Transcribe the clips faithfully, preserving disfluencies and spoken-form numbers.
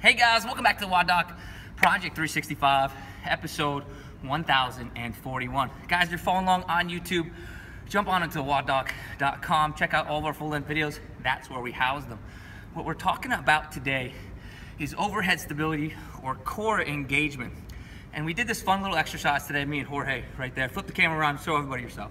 Hey guys, welcome back to the WODdoc Project three sixty-five, episode one thousand forty-one. Guys, if you're following along on YouTube, jump on into woddoc dot com, check out all of our full-length videos. That's where we house them. What we're talking about today is overhead stability or core engagement. And we did this fun little exercise today, me and Jorge right there. Flip the camera around, show everybody yourself.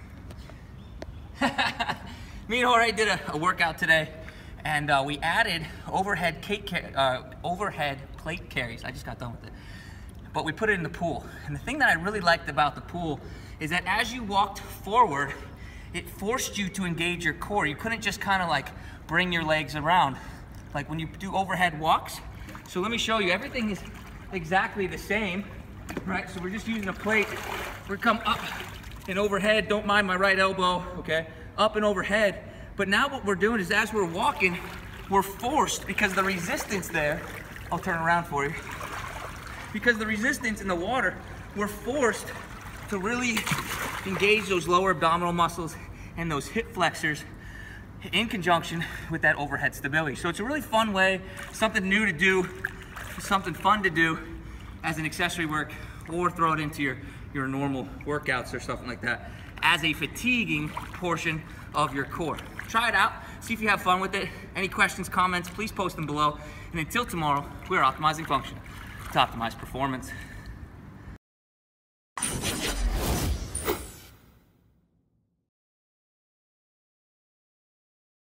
Me and Jorge did a, a workout today, and uh, we added overhead, cake uh, overhead plate carries. I just got done with it. But we put it in the pool. And the thing that I really liked about the pool is that as you walked forward, it forced you to engage your core. You couldn't just kind of like bring your legs around like when you do overhead walks. So let me show you, everything is exactly the same, right? So we're just using a plate. We're come up and overhead, don't mind my right elbow, okay? Up and overhead. But now what we're doing is as we're walking, we're forced, because the resistance there, I'll turn around for you. Because the resistance in the water, we're forced to really engage those lower abdominal muscles and those hip flexors in conjunction with that overhead stability. So it's a really fun way, something new to do, something fun to do as an accessory work, or throw it into your, your normal workouts or something like that as a fatiguing portion of your core. Try it out, see if you have fun with it. Any questions, comments, please post them below. And until tomorrow, we're optimizing function to optimize performance.